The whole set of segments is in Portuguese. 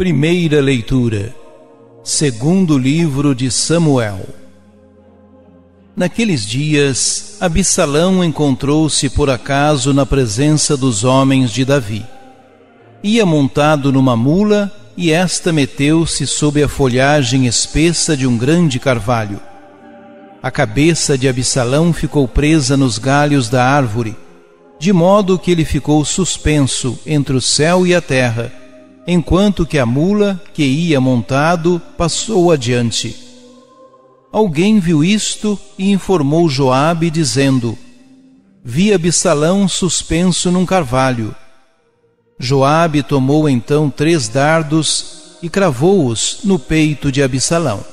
Primeira leitura. Segundo livro de Samuel. Naqueles dias, Absalão encontrou-se por acaso na presença dos homens de Davi. Ia montado numa mula, e esta meteu-se sob a folhagem espessa de um grande carvalho. A cabeça de Absalão ficou presa nos galhos da árvore, de modo que ele ficou suspenso entre o céu e a terra, enquanto que a mula, que ia montado, passou adiante. Alguém viu isto e informou Joabe, dizendo: Vi Absalão suspenso num carvalho. Joabe tomou então 3 dardos e cravou-os no peito de Absalão.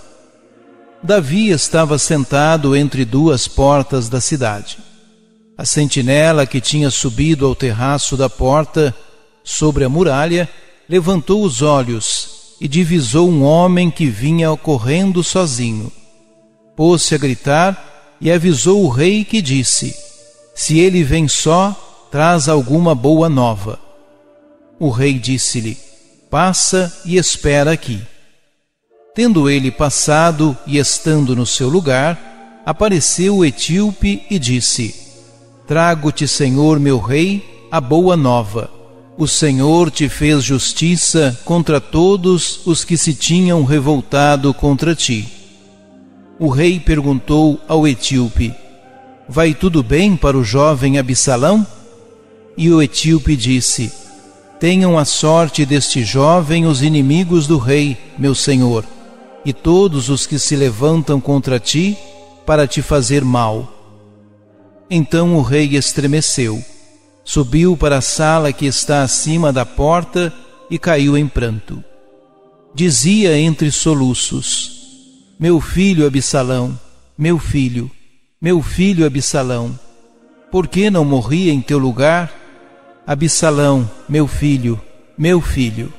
Davi estava sentado entre 2 portas da cidade. A sentinela que tinha subido ao terraço da porta, sobre a muralha, levantou os olhos e divisou um homem que vinha correndo sozinho. Pôs-se a gritar e avisou o rei, que disse: Se ele vem só, traz alguma boa nova. O rei disse-lhe: Passa e espera aqui. Tendo ele passado e estando no seu lugar, apareceu o etíope e disse: Trago-te, Senhor meu rei, a boa nova. O Senhor te fez justiça contra todos os que se tinham revoltado contra ti. O rei perguntou ao etíope: Vai tudo bem para o jovem Absalão? E o etíope disse: Tenham a sorte deste jovem os inimigos do rei, meu senhor, e todos os que se levantam contra ti para te fazer mal. Então o rei estremeceu, subiu para a sala que está acima da porta e caiu em pranto. Dizia entre soluços: Meu filho Absalão, meu filho Absalão, por que não morri em teu lugar? Absalão, meu filho, meu filho.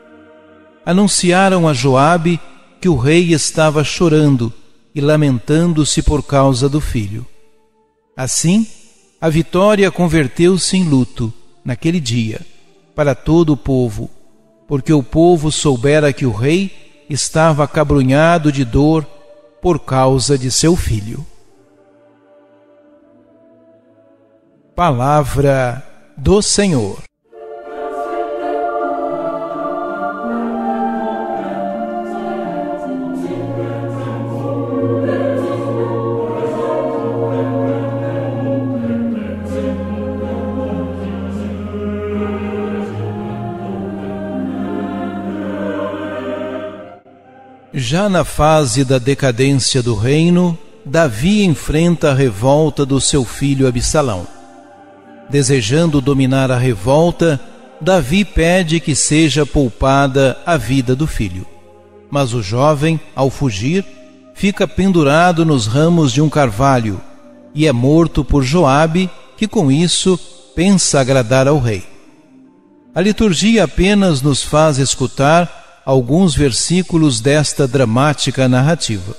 Anunciaram a Joabe que o rei estava chorando e lamentando-se por causa do filho. Assim, a vitória converteu-se em luto, naquele dia, para todo o povo, porque o povo soubera que o rei estava acabrunhado de dor por causa de seu filho. Palavra do Senhor. Já na fase da decadência do reino, Davi enfrenta a revolta do seu filho Absalão. Desejando dominar a revolta, Davi pede que seja poupada a vida do filho. Mas o jovem, ao fugir, fica pendurado nos ramos de um carvalho e é morto por Joabe, que com isso pensa agradar ao rei. A liturgia apenas nos faz escutar alguns versículos desta dramática narrativa.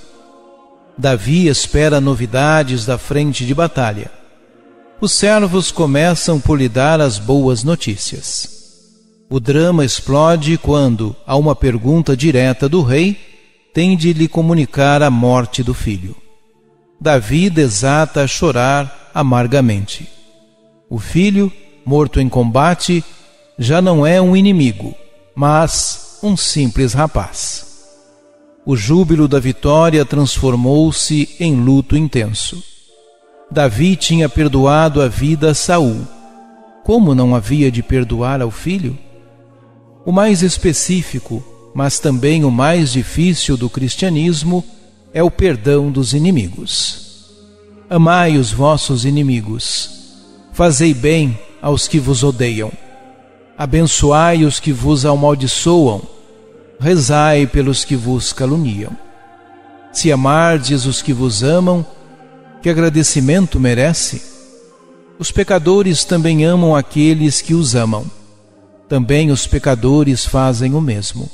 Davi espera novidades da frente de batalha. Os servos começam por lhe dar as boas notícias. O drama explode quando, a uma pergunta direta do rei, tem de lhe comunicar a morte do filho. Davi desata a chorar amargamente. O filho, morto em combate, já não é um inimigo, mas um simples rapaz. O júbilo da vitória transformou-se em luto intenso. Davi tinha perdoado a vida a Saul. Como não havia de perdoar ao filho? O mais específico, mas também o mais difícil do cristianismo, é o perdão dos inimigos. Amai os vossos inimigos, fazei bem aos que vos odeiam, abençoai os que vos amaldiçoam, rezai pelos que vos caluniam. Se amardes os que vos amam, que agradecimento merece? Os pecadores também amam aqueles que os amam. Também os pecadores fazem o mesmo.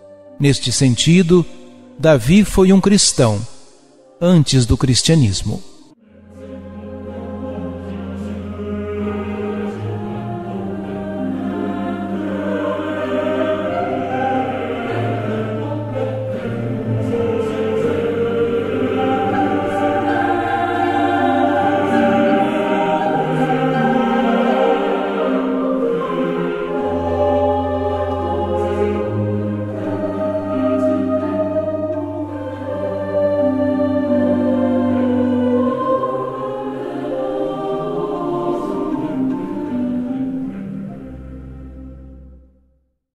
Neste sentido, Davi foi um cristão, antes do cristianismo.